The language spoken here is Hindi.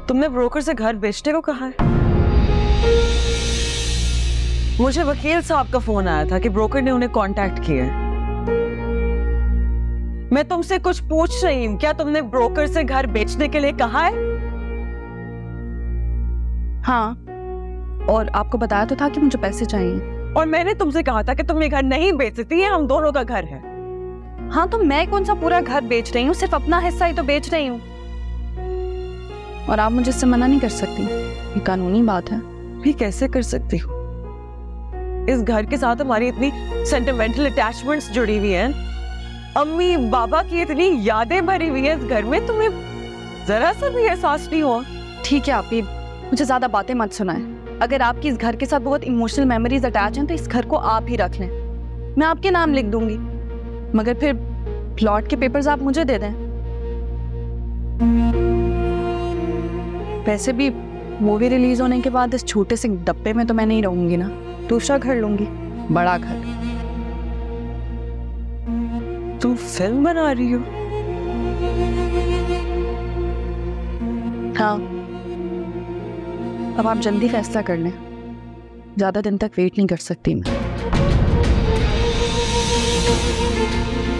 तुमने ब्रोकर से घर बेचने को कहा है? मुझे वकील साहब का फोन आया था कि ब्रोकर ने उन्हें कांटेक्ट किया है। मैं तुमसे कुछ पूछ रही हूँ, क्या तुमने ब्रोकर से घर बेचने के लिए कहा है? हाँ, और आपको बताया तो था कि मुझे पैसे चाहिए। और मैंने तुमसे कहा था कि तुम ये घर नहीं बेच सकती, है हम दोनों का घर है। हाँ, तो मैं कौन सा पूरा घर बेच रही हूँ, सिर्फ अपना हिस्सा ही तो बेच रही हूँ। और आप मुझे इससे मना नहीं कर सकती, ये कानूनी बात है। भी कैसे कर सकती हूँ? इस घर के साथ हमारी इतनी सेंटिमेंटल अटैचमेंट्स जुड़ी हुई हैं, अम्मी बाबा की इतनी यादें भरी हुई हैं इस घर में, तुम्हें जरा सा भी एहसास नहीं हुआ? ठीक है आप ही मुझे ज्यादा बातें मत सुनाएं। अगर आपकी इस घर के साथ बहुत इमोशनल मेमोरीज अटैच हैं तो इस घर को आप ही रख लें, मैं आपके नाम लिख दूंगी, मगर फिर प्लॉट के पेपर्स आप मुझे दे दें। वैसे भी मूवी रिलीज होने के बाद इस छोटे से डब्बे में तो मैं नहीं रहूंगी ना, दूसरा घर लूंगी, बड़ा घर। तुम फिल्म बना रही हो? हाँ, अब आप जल्दी फैसला कर लें, ज्यादा दिन तक वेट नहीं कर सकती मैं।